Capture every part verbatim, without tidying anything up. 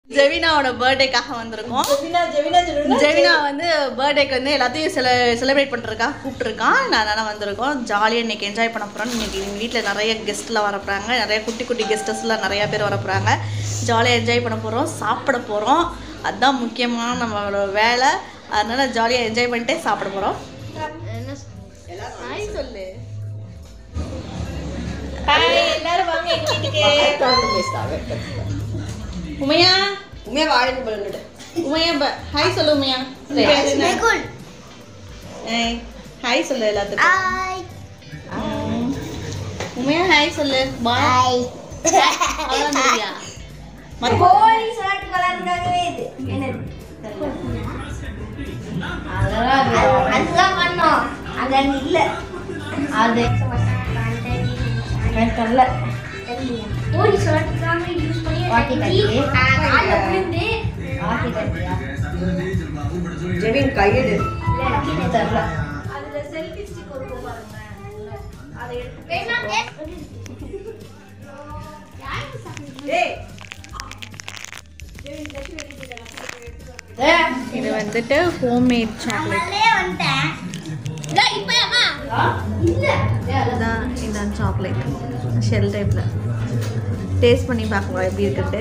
ஜெவினாவோட பர்த்டேக்காக வந்திருக்கோம். ஜெவினா வந்து பர்த்டேக்கு வந்து எல்லாத்தையும் செல செலிப்ரேட் பண்ணுறதுக்காக கூப்பிட்டுருக்கான். அதனால் வந்திருக்கோம். ஜாலியாக இன்றைக்கி என்ஜாய் பண்ண போகிறோம். இன்றைக்கி எங்கள் வீட்டில் நிறைய கெஸ்ட்லாம் வர போகிறாங்க. நிறைய குட்டி குட்டி கெஸ்டஸ்லாம் நிறையா பேர் வர போகிறாங்க. ஜாலியாக என்ஜாய் பண்ண போகிறோம், சாப்பிட போகிறோம். அதுதான் முக்கியமான நம்மளோட வேலை. அதனால் ஜாலியாக என்ஜாய் பண்ணிட்டு சாப்பிட போகிறோம். ஹாய் சொல்லு. ஹாய் எல்லாரும் வாங்க எங்கள் வீட்டுக்கு. உமையா உமையா வாழைக்கு பலன்டு உமையா ஹாய் சொல்லு. உமையா ஹாய் சொல்லு எல்லாத்துக்கும். ஹாய் உமையா ஹாய் சொல்லு. பாய். அவ்வளோயா கோழி ஷர்ட் கலர் கூடவே இது என்னது அதெல்லாம் பண்ணோம். அது இல்ல அது தெரியல. கோழி ஷர்ட் காமி யூஸ் பண்ணி வாட்டி கட்டி ஆள புடிந்து வாட்டி கட்டியா ஜெவின் கையெடு இல்ல கிட்ட தரல. அதுல செல்ஃபி ஸ்டிக் ஒரு பாருங்க. அத எடுத்து வேணா டேய் ஜெவின் டச் வெடிக்குதா. இது வந்துட்டு ஹோம்மேட் சாக்லேட். நானே வந்துட்டேன். டேய் இப்போ அம்மா இல்ல அதான் இந்த சாக்லேட் ஷெல் டைப்ல. டேஸ்ட் பண்ணி பார்க்கலாம் எப்படி இருக்குட்டு.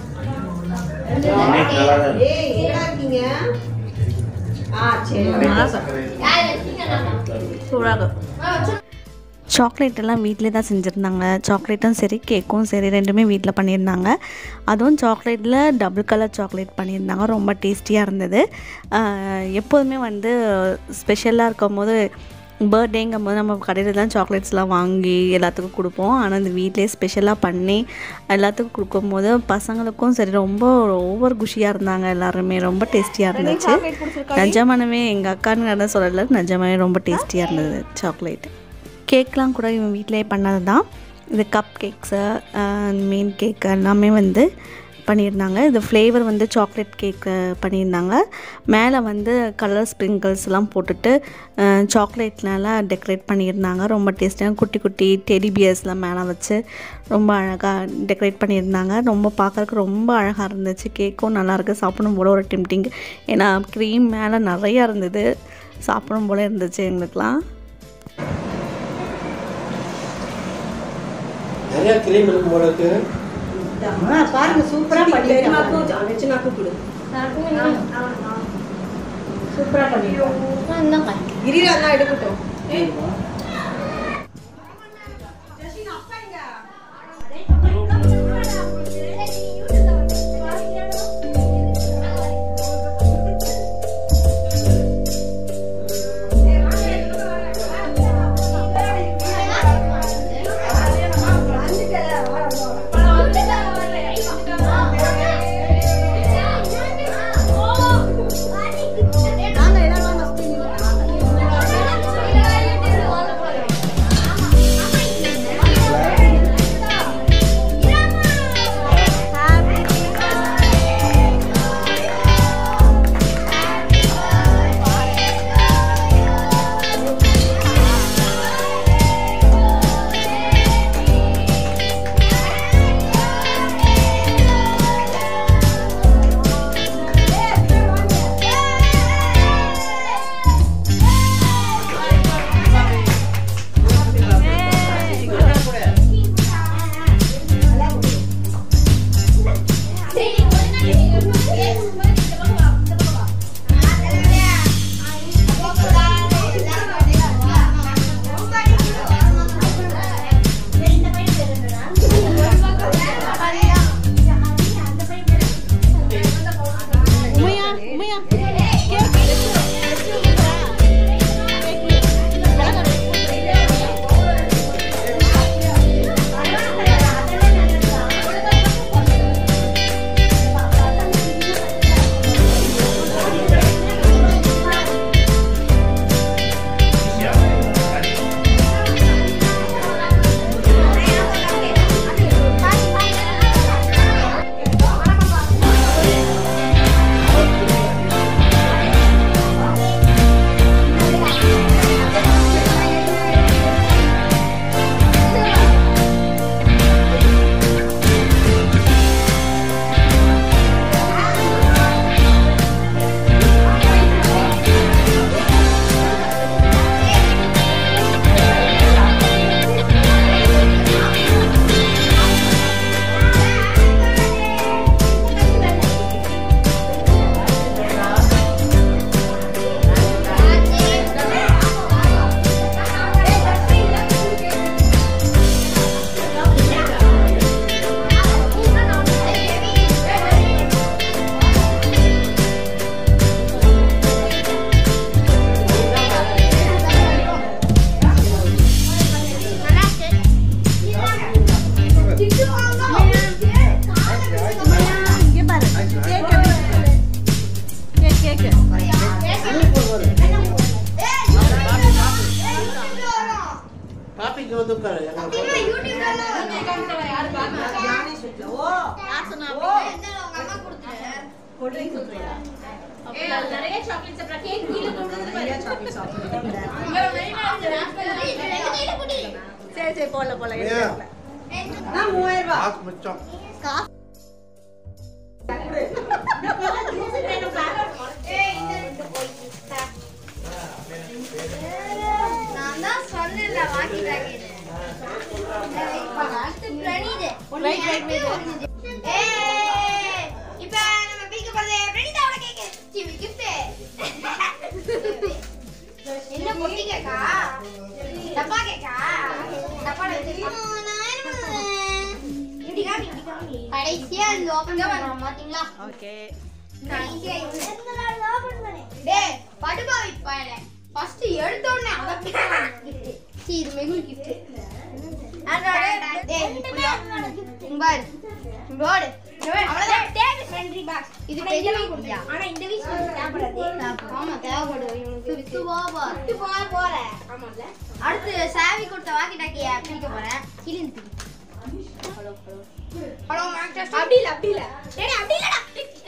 சாக்லேட் எல்லாம் வீட்டிலே தான் செஞ்சுருந்தாங்க. சாக்லேட்டும் சரி கேக்கும் சரி ரெண்டுமே வீட்டில் பண்ணியிருந்தாங்க. அதுவும் சாக்லேட்டில் டபுள் கலர் சாக்லேட் பண்ணியிருந்தாங்க. ரொம்ப டேஸ்டியாக இருந்தது. எப்போதுமே வந்து ஸ்பெஷலாக இருக்கும் போது பர்த்டேங்கும் போது நம்ம கடையில் தான் சாக்லேட்ஸ்லாம் வாங்கி எல்லாத்துக்கும் கொடுப்போம். ஆனால் இந்த வீட்டிலே ஸ்பெஷலாக பண்ணி எல்லாத்துக்கும் கொடுக்கும்போது பசங்களுக்கும் சரி ரொம்ப ஓவர் குஷியாக இருந்தாங்க. எல்லாருமே ரொம்ப டேஸ்டியாக இருந்துச்சு. நிஜமானவே எங்கள் அக்கான்னு என்ன சொல்லலை, நிஜமானவே ரொம்ப டேஸ்டியாக இருந்தது சாக்லேட். கேக்லாம் கூட இவன் வீட்டிலே பண்ணது தான். இது கப் கேக்ஸு மெயின் கேக்கு எல்லாமே வந்து பண்ணியிருந்தாங்க. இது ஃப்ளேவர் வந்து சாக்லேட் கேக்கு பண்ணியிருந்தாங்க. மேலே வந்து கலர் ஸ்ப்ரிங்கிள்ஸ்லாம் போட்டுட்டு சாக்லேட்னால டெக்கரேட் பண்ணியிருந்தாங்க. ரொம்ப டேஸ்டியாக குட்டி குட்டி டெடி பியர்ஸ்லாம் மேலே வச்சு ரொம்ப அழகாக டெக்கரேட் பண்ணியிருந்தாங்க. ரொம்ப பார்க்குறதுக்கு ரொம்ப அழகாக இருந்துச்சு. கேக்கும் நல்லாயிருக்கு. சாப்பிடும் போல ஒரு டெம்டிங். ஏன்னா க்ரீம் மேலே நிறையா இருந்தது. சாப்பிடும் போல இருந்துச்சு எங்களுக்குலாம். நிறைய க்ரீம் இருக்கும் போல இருக்கு. அம்மா பாருங்க சூப்பரா பண்ணிருக்காங்க. வெச்சனாக்கு கொடு. சூப்பரா பண்ணிருக்காங்க. இந்தாங்க. கிரிரா தான் எடுக்கட்டும். ஏய் ஜெசின் அப்பா எங்க? நிறைய சாக்லேட் சாப்பிட்ற கேக் கீழே கொண்டு வந்து நிறைய சாக்லேட் சாப்பிட்றேன். சரி சரி போல போல நான் மூவாயிரம் ரூபாய் காசு மிச்சம் காசு நான் தான் சொன்னேன்ல வாங்கிட்டாங்க. அடுத்து பிரணிதே ரைட் ரைட் ஏய் இப்போ நம்ம பீக்க போறதே பிரணிதாவோட கேக் சிவி gift என்ன பொட்டி கேக்கா டப்பா கேக்கா டப்பா வச்சு நான் என்ன பண்ணுவேன் இப்படி காமி இப்படி காமி கடைசியா இந்த ஓபன் பண்ணோம் பாத்தீங்களா ஓகே கடைசியா இந்த ஓபன் பண்ணே டேய் படுபா வைப்பானே ஃபர்ஸ்ட் எடுத்த உடனே அத gift சி இது மெகுல் gift டேய் இப்படி ஓபன் பார் போடு அவ்வளவுதான் டேக் ஃப்ரெண்ட்லி பாக்ஸ் இது பெரிய குடியா ஆனா இந்த வீஸ் தேவைப்படாது ஆமா தேவைப்படுது இவனுக்கு வித்து போவா வித்து போற போற ஆமால அடுத்து சாவி கொடுத்த வாக்கி டாக்கிய பிடிக்க போறேன் கிளிந்து ஹலோ ஹலோ ஹலோ மாஸ்டர் அப்படி இல்ல அப்படி இல்ல டேய் அப்படி இல்லடா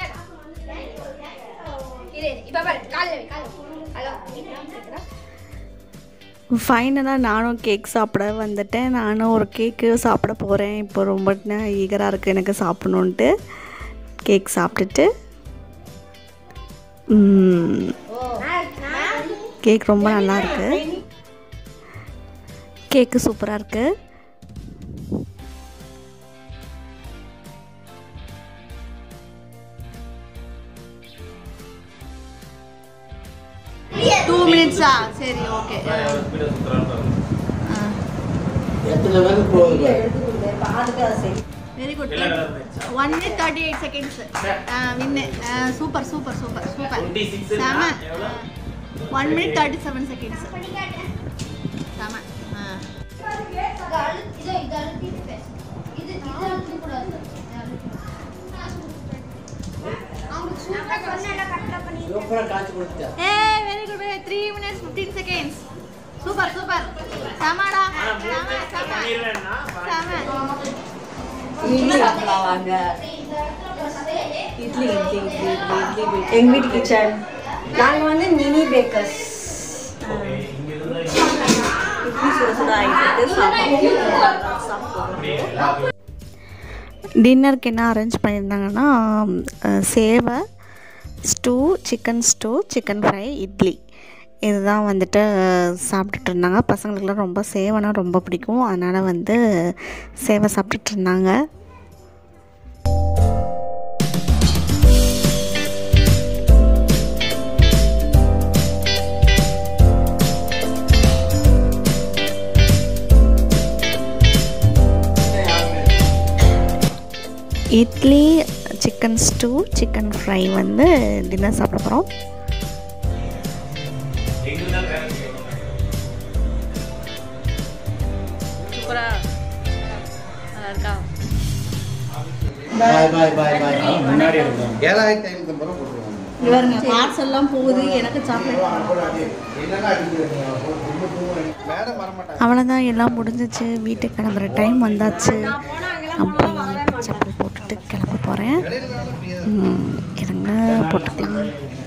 இரு இப்ப பாரு கால்ல வை கால்ல ஹலோ கேக்குறா. ஃபைனலாக நானும் கேக் சாப்பிட வந்துட்டேன். நானும் ஒரு கேக்கு சாப்பிட போகிறேன். இப்போ ரொம்ப ஈகராக இருக்குது எனக்கு சாப்பிடணுன்ட்டு. கேக் சாப்பிட்டுட்டு கேக் ரொம்ப நல்லா இருக்குது. கேக்கு சூப்பராக இருக்குது. டூ மினிட்ஸா சரி okay very good one minute thirty eight seconds வின்னு சூப்பர் சூப்பர் சூப்பர் சூப்பர் செம one minute thirty seven seconds செம Hey, very good. three minutes fifteen seconds. Super, super. Samada. Sama, sama. Sama. Idli சாப்பிடுவாங்க. இட்லி இட்லி இட்லி இட்லி எங்க வீட்டு kitchen. நாங்க வந்து mini bakers. Idli சுட சுட ஆயிட்டு சாப்பிடுவோம். டின்னருக்கு என்ன அரேஞ்ச் பண்ணியிருந்தாங்கன்னா சேவை, stew, chicken stew, chicken fry, idli இதுதான் வந்துட்டு சாப்பிட்டுட்டு இருந்தாங்க. பசங்களுக்குலாம் ரொம்ப சேவைனா ரொம்ப பிடிக்கும். அதனால் வந்து சேவை சாப்பிட்டுட்டு இருந்தாங்க. Idli, chicken stew, chicken fry வந்து டின்னர் சாப்பிட போகிறோம். சூப்பரா நல்லா இருக்கா? பாய் பாய் பாய் பாய் முன்னாடி இருக்கோம். ஏழாயிரத்தி ஐநூறு ரூபாய் போட்டுருவாங்க. இவருங்க பார்சல்லாம் போகுது. எனக்கு சாக்லேட் அவ்வளோதான், எல்லாம் முடிஞ்சிச்சு. வீட்டுக்கு கிளம்புற டைம் வந்தாச்சு. அப்புறம் சப்பல் போட்டுட்டு கிளம்ப போகிறேன். இருங்க போட்டுக்கலாம்.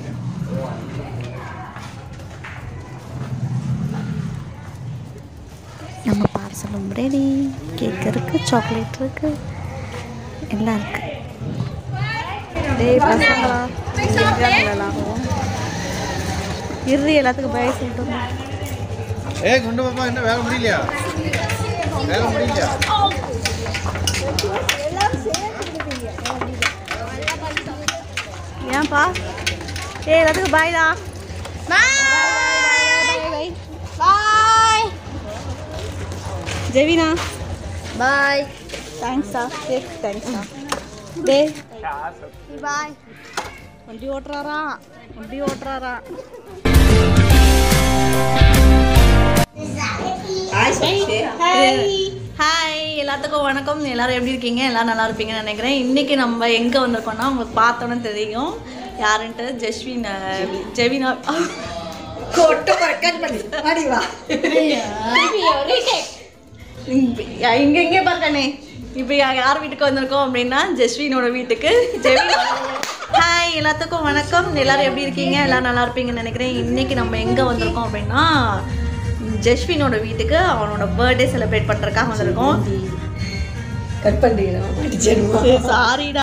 நம்ம பார்சலும் ரெடி. கேக் இருக்குது, சாக்லேட் இருக்குது, எல்லாம் இருக்குது. டேய் பசங்களா இறுதி எல்லாத்துக்கும் பய சொல்லிட்டு ஏய் குண்டு பாப்பா என்ன வேலை முடியலையா? வேலை முடியலையா? ஏன்பா? ஏய் எல்லாத்துக்கும் பாய்டா. பாய் பாய் ஜெவினா பாய் தேங்க்ஸா. கேக் தேங்க்ஸா. டே பாய். வண்டி ஓட்டுறாரா வண்டி ஓட்டுறாரா ஹாய் எல்லாத்துக்கும் வணக்கம். எல்லாரும் எப்படி இருக்கீங்க? எல்லோரும் நல்லா இருப்பீங்கன்னு நினைக்கிறேன். இன்றைக்கி நம்ம எங்கே வந்திருக்கோம்னா உங்களுக்கு பார்த்தோன்னே தெரியும் யாருன்ட்டு. ஜெஸ்வின் ஜெவினா இங்கே எங்கே பார்க்கணே. இப்போ யார் வீட்டுக்கு வந்திருக்கோம் அப்படின்னா ஜெஸ்வினோட வீட்டுக்கு. ஜெவின் ஹாய் எல்லாத்துக்கும் வணக்கம். எல்லாரும் எப்படி இருக்கீங்க? எல்லாம் நல்லா இருப்பீங்கன்னு நினைக்கிறேன். இன்னைக்கு நம்ம எங்கே வந்திருக்கோம் அப்படின்னா ஜெஸ்வினோட வீட்டுக்கு அவனோட பர்த்டே செலிப்ரேட் பண்ணுறதுக்காக வந்திருக்கோம். கட் பண்ணுறீங்களா? சாரிடா.